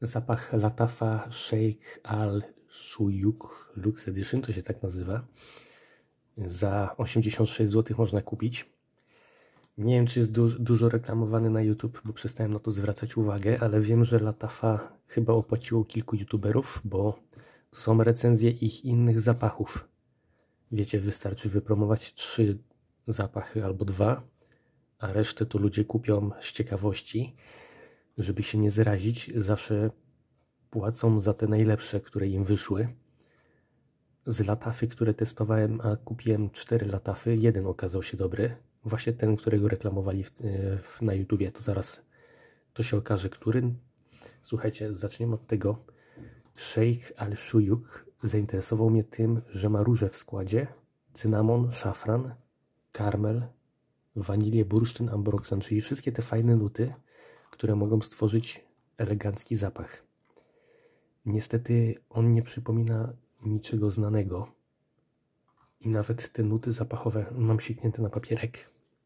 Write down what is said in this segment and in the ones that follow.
Zapach Latafa Sheikh Al Shuyuk Luxe Edition, to się tak nazywa. Za 86 zł można kupić. Nie wiem, czy jest dużo reklamowany na YouTube, bo przestałem na to zwracać uwagę, ale wiem, że Latafa chyba opłaciło kilku youtuberów, bo są recenzje ich innych zapachów. Wiecie, wystarczy wypromować 3 zapachy albo 2, a resztę to ludzie kupią z ciekawości. Żeby się nie zrazić, zawsze płacą za te najlepsze, które im wyszły. Z Latafy, które testowałem, a kupiłem 4 Latafy, jeden okazał się dobry. Właśnie ten, którego reklamowali na YouTubie, to zaraz to się okaże, który. Słuchajcie, zaczniemy od tego. Sheikh Al Shuyuk zainteresował mnie tym, że ma róże w składzie, cynamon, szafran, karmel, wanilię, bursztyn, ambroksan, czyli wszystkie te fajne nuty, które mogą stworzyć elegancki zapach. Niestety on nie przypomina niczego znanego i nawet te nuty zapachowe mam sięgnięte na papierek.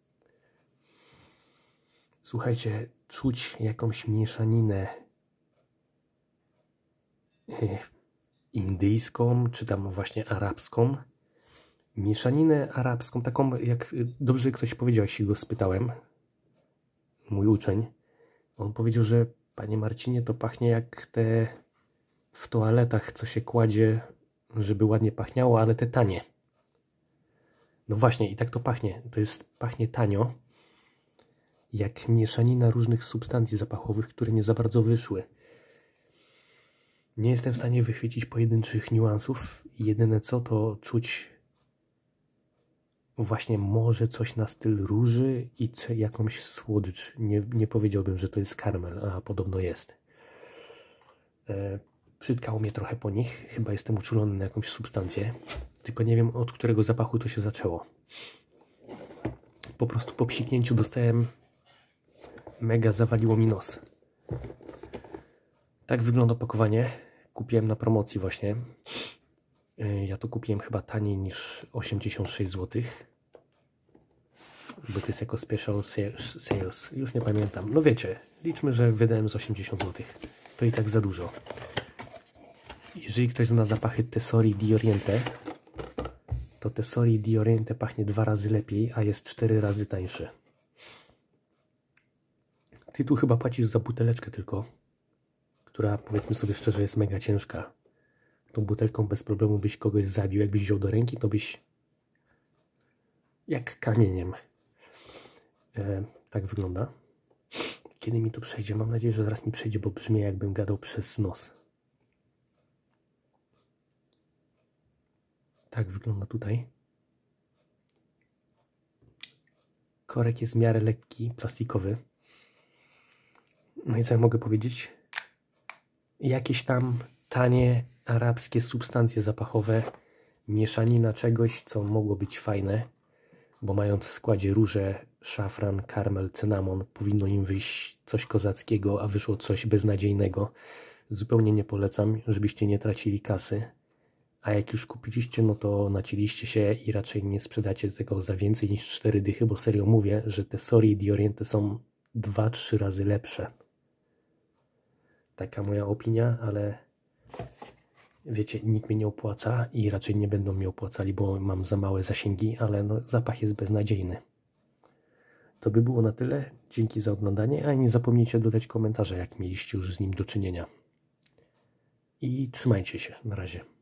Słuchajcie, czuć jakąś mieszaninę indyjską, czy tam właśnie arabską. Mieszaninę arabską, taką jak dobrze ktoś powiedział, jak się go spytałem, mój uczeń. On powiedział, że panie Marcinie, to pachnie jak te w toaletach, co się kładzie, żeby ładnie pachniało, ale te tanie. No właśnie, i tak to pachnie. Pachnie tanio, jak mieszanina różnych substancji zapachowych, które nie za bardzo wyszły. Nie jestem w stanie wychwycić pojedynczych niuansów. Jedyne co, to czuć właśnie może coś na styl róży i jakąś słodycz. Nie powiedziałbym, że to jest karmel, a podobno jest. Przytkało mnie trochę po nich. Chyba jestem uczulony na jakąś substancję. Tylko nie wiem, od którego zapachu to się zaczęło. Po prostu po psiknięciu dostałem mega, zawaliło mi nos. Tak wygląda opakowanie. Kupiłem na promocji właśnie. Ja to kupiłem chyba taniej niż 86 zł. Bo to jest jako special sales. Już nie pamiętam. No wiecie, liczmy, że wydałem z 80 zł. To i tak za dużo. Jeżeli ktoś zna zapachy Tessori di Oriente, to Tessori di Oriente pachnie 2 razy lepiej, a jest 4 razy tańszy. Ty tu chyba płacisz za buteleczkę tylko, która, powiedzmy sobie szczerze, jest mega ciężka. Tą butelką bez problemu byś kogoś zabił. Jakbyś wziął do ręki, to byś jak kamieniem. Tak wygląda. Kiedy mi to przejdzie? Mam nadzieję, że zaraz mi przejdzie, bo brzmi, jakbym gadał przez nos. Tak wygląda tutaj. Korek jest w miarę lekki, plastikowy. No i co ja mogę powiedzieć? Jakieś tam tanie arabskie substancje zapachowe, mieszanina czegoś, co mogło być fajne, bo mając w składzie róże, szafran, karmel, cynamon, powinno im wyjść coś kozackiego, a wyszło coś beznadziejnego. Zupełnie nie polecam, żebyście nie tracili kasy. A jak już kupiliście, no to nacięliście się i raczej nie sprzedacie tego za więcej niż 4 dychy, bo serio mówię, że te Sori di Oriente są 2-3 razy lepsze. Taka moja opinia, ale wiecie, nikt mnie nie opłaca i raczej nie będą mnie opłacali, bo mam za małe zasięgi, ale no, zapach jest beznadziejny. To by było na tyle. Dzięki za oglądanie, a nie zapomnijcie dodać komentarza, jak mieliście już z nim do czynienia. I trzymajcie się. Na razie.